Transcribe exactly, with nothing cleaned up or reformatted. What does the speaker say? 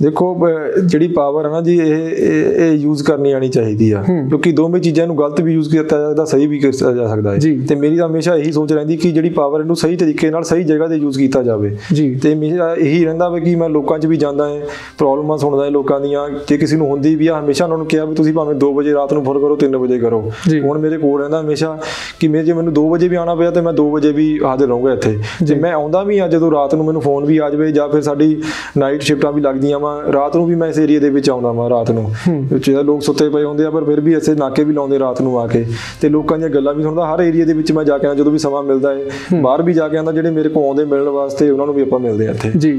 देखो जी पावर है ना जी ये यूज़ करनी आनी चाहिए आ क्योंकि दोवें चीज़ों को गलत भी यूज़ किया जा सकता सही भी किया जा सकता है तो मेरी तो हमेशा यही सोच रही कि जी पावर इनू सही तरीके नाल सही जगह से यूज़ किया जाए तो मेरा यही रहिंदा वा कि मैं लोगों च भी जाता है प्रॉब्लमां सुनदा है लोगों दियां जे किसी नूं हुंदी भी आ हमेशा उन्होंने कहा भी तुसीं भावें दो बजे रात नूं फोन करो तीन बजे करो हुण मेरे कोल रहिंदा हमेशा कि मेरे जे मैनूं दो बजे भी आना पिया तो मैं दो बजे भी हाजिर रहूँगा इत्थे जे मैं आउंदा भी हाँ जो रात नूं मैनूं फोन भी आ जाए जां फिर साडी नाइट शिफ्टां भी लगदियां वा रात नूं भी मैं इस एरिए दे विच आउंदा वा रात नूं लोग सुत्ते पे होंदे आ पर फिर भी ऐसे नाके भी लाउंदे रात नूं आके ते लोकां दीयां गल्लां भी सुणदा हर एरिए दे विच मैं जाके आना जदों भी समां मिलदा है बाहर भी जाके आंदा जिहड़े मेरे कोल आउंदे मिलण वास्ते उन्हां नूं भी आपां मिलदे आ इत्थे।